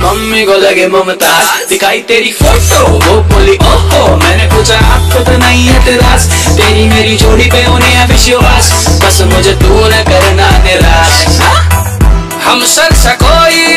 Mummy को लगे मुमताज, दिखाई तेरी फोटो वो बोली ओहो, मैंने पूछा आपको तो नहीं है एतराज, तेरी मेरी जोड़ी पे होने है विश्वास, बस मुझे तू न करना निराश। हम सर सा कोई